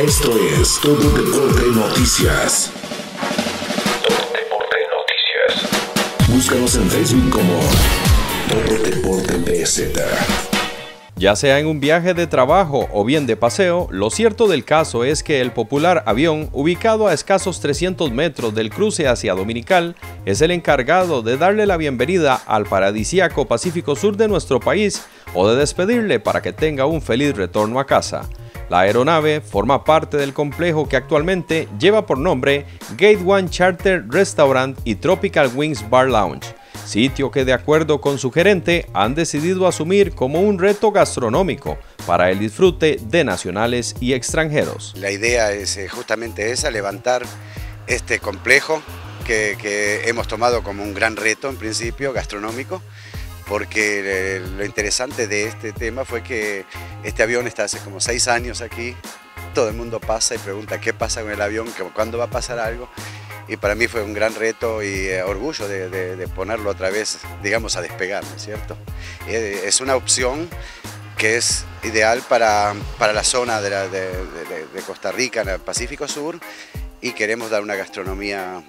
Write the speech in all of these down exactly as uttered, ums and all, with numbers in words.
Esto es Todo Deporte Noticias. Todo Deporte Noticias. Búscanos en Facebook como Todo Deporte B Z. Ya sea en un viaje de trabajo o bien de paseo, lo cierto del caso es que el popular avión, ubicado a escasos trescientos metros del cruce hacia Dominical, es el encargado de darle la bienvenida al paradisíaco Pacífico Sur de nuestro país o de despedirle para que tenga un feliz retorno a casa. La aeronave forma parte del complejo que actualmente lleva por nombre Gate One Charter Restaurant y Tropical Wings Bar Lounge, sitio que de acuerdo con su gerente han decidido asumir como un reto gastronómico para el disfrute de nacionales y extranjeros. La idea es justamente esa, levantar este complejo que, que hemos tomado como un gran reto en principio gastronómico, porque lo interesante de este tema fue que este avión está hace como seis años aquí, todo el mundo pasa y pregunta qué pasa con el avión, cuándo va a pasar algo. Y para mí fue un gran reto y eh, orgullo de, de, de ponerlo otra vez, digamos, a despegar, ¿no es cierto? Eh, es una opción que es ideal para, para la zona de, la, de, de, de Costa Rica, en el Pacífico Sur, y queremos dar una gastronomía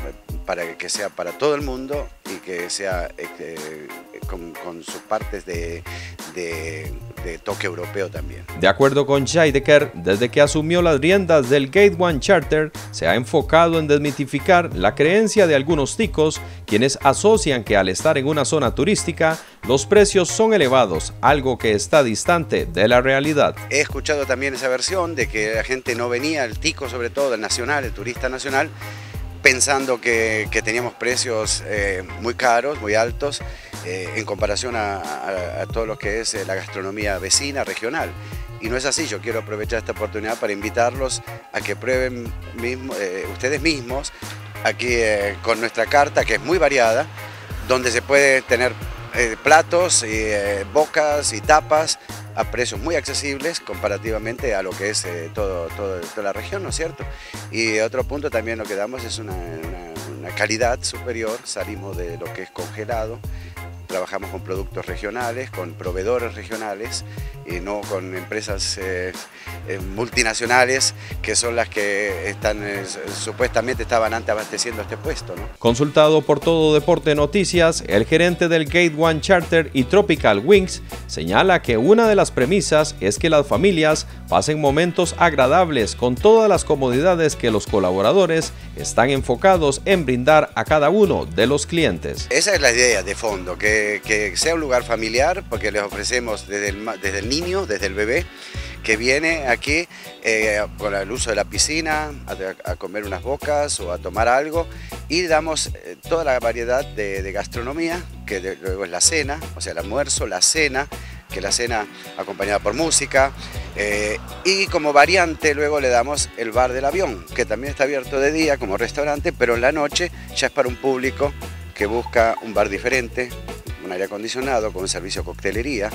para que sea para todo el mundo y que sea eh, con, con sus partes de, de, de toque europeo también. De acuerdo con Scheidegger, desde que asumió las riendas del Gate One Charter, se ha enfocado en desmitificar la creencia de algunos ticos, quienes asocian que al estar en una zona turística, los precios son elevados, algo que está distante de la realidad. He escuchado también esa versión de que la gente no venía, el tico sobre todo, el nacional, el turista nacional, pensando que, que teníamos precios eh, muy caros, muy altos, eh, en comparación a, a, a todo lo que es la gastronomía vecina, regional. Y no es así. Yo quiero aprovechar esta oportunidad para invitarlos a que prueben mismo, eh, ustedes mismos, aquí eh, con nuestra carta, que es muy variada, donde se puede tener eh, platos, y, eh, bocas y tapas, a precios muy accesibles comparativamente a lo que es eh, todo, todo, toda la región, ¿no es cierto? Y otro punto también lo que damos es una, una, una calidad superior, salimos de lo que es congelado, trabajamos con productos regionales, con proveedores regionales y no con empresas eh, eh, multinacionales que son las que están eh, supuestamente estaban antes abasteciendo este puesto, ¿no? Consultado por Todo Deporte Noticias, el gerente del Gate One Charter y Tropical Wings señala que una de las premisas es que las familias pasen momentos agradables con todas las comodidades que los colaboradores están enfocados en brindar a cada uno de los clientes. Esa es la idea de fondo, que, que sea un lugar familiar, porque les ofrecemos desde el, desde el niño, desde el bebé, que viene aquí eh, con el uso de la piscina, a, a comer unas bocas o a tomar algo, y damos eh, toda la variedad de, de gastronomía, que de, luego es la cena, o sea el almuerzo, la cena, que la cena acompañada por música, eh, y como variante luego le damos el bar del avión, que también está abierto de día como restaurante, pero en la noche ya es para un público que busca un bar diferente, un aire acondicionado con un servicio de coctelería.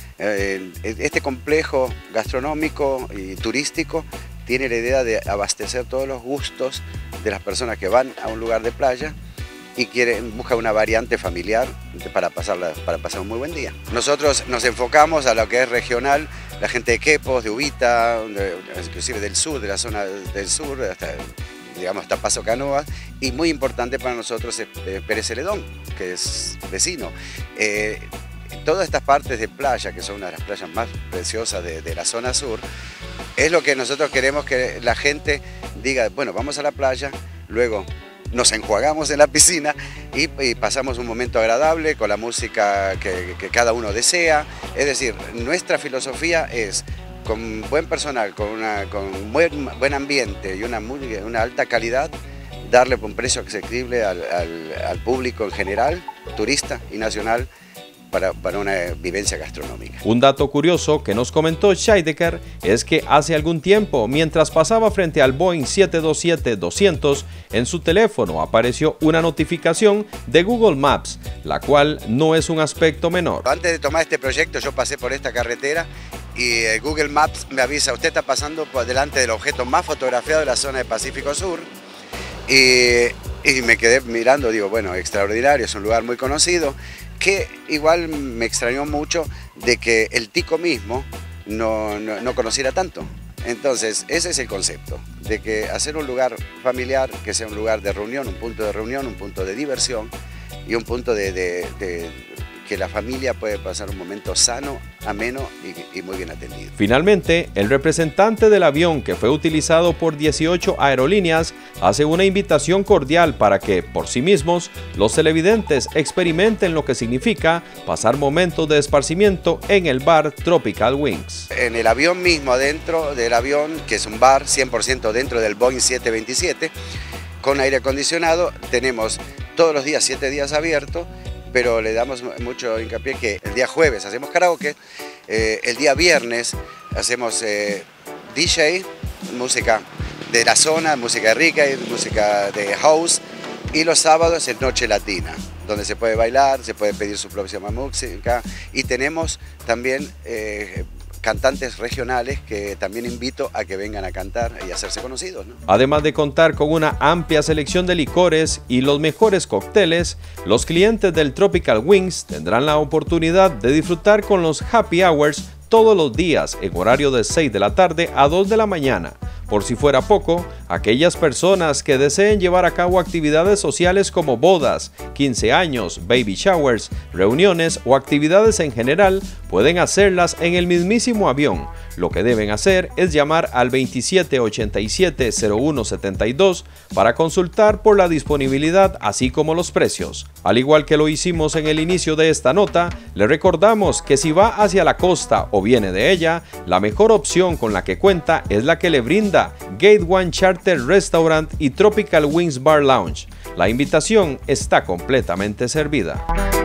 Este complejo gastronómico y turístico tiene la idea de abastecer todos los gustos de las personas que van a un lugar de playa y quieren, buscan una variante familiar para, pasarla, para pasar un muy buen día. Nosotros nos enfocamos a lo que es regional, la gente de Quepos, de Ubita, de, inclusive del sur, de la zona del sur, hasta, digamos, hasta Paso Canoas, y muy importante para nosotros es eh, Pérez Celedón, que es vecino. Eh, Todas estas partes de playa, que son una de las playas más preciosas de, de la zona sur, es lo que nosotros queremos que la gente diga, bueno, vamos a la playa, luego nos enjuagamos en la piscina y, y pasamos un momento agradable con la música que, que cada uno desea. Es decir, nuestra filosofía es, con buen personal, con, una, con buen, buen ambiente y una, una alta calidad, darle un precio asequible al, al, al público en general, turista y nacional, Para, para una vivencia gastronómica. Un dato curioso que nos comentó Scheidegger es que hace algún tiempo, mientras pasaba frente al Boeing siete dos siete doscientos, en su teléfono apareció una notificación de Google Maps, la cual no es un aspecto menor. Antes de tomar este proyecto yo pasé por esta carretera y Google Maps me avisa, usted está pasando por delante del objeto más fotografiado de la zona del Pacífico Sur, y, y me quedé mirando, digo, bueno, extraordinario, es un lugar muy conocido, que igual me extrañó mucho de que el tico mismo no, no, no conociera tanto. Entonces, ese es el concepto, de que hacer un lugar familiar, que sea un lugar de reunión, un punto de reunión, un punto de diversión y un punto de, de, de que la familia puede pasar un momento sano, ameno y, y muy bien atendido. Finalmente, el representante del avión, que fue utilizado por dieciocho aerolíneas, hace una invitación cordial para que, por sí mismos, los televidentes experimenten lo que significa pasar momentos de esparcimiento en el bar Tropical Wings. En el avión mismo, adentro del avión, que es un bar cien por ciento dentro del Boeing siete veintisiete, con aire acondicionado, tenemos todos los días, siete días abiertos, pero le damos mucho hincapié que el día jueves hacemos karaoke, eh, el día viernes hacemos eh, D J, música de la zona, música rica, música de house, y los sábados es noche latina, donde se puede bailar, se puede pedir su propia música, y tenemos también eh, cantantes regionales que también invito a que vengan a cantar y a hacerse conocidos, ¿no? Además de contar con una amplia selección de licores y los mejores cócteles, los clientes del Tropical Wings tendrán la oportunidad de disfrutar con los happy hours todos los días en horario de seis de la tarde a dos de la mañana. Por si fuera poco, aquellas personas que deseen llevar a cabo actividades sociales como bodas, quince años, baby showers, reuniones o actividades en general, pueden hacerlas en el mismísimo avión. Lo que deben hacer es llamar al veintisiete ochenta y siete cero uno setenta y dos para consultar por la disponibilidad así como los precios. Al igual que lo hicimos en el inicio de esta nota, le recordamos que si va hacia la costa o viene de ella, la mejor opción con la que cuenta es la que le brinda Gate One Charter Restaurant y Tropical Wings Bar Lounge. La invitación está completamente servida.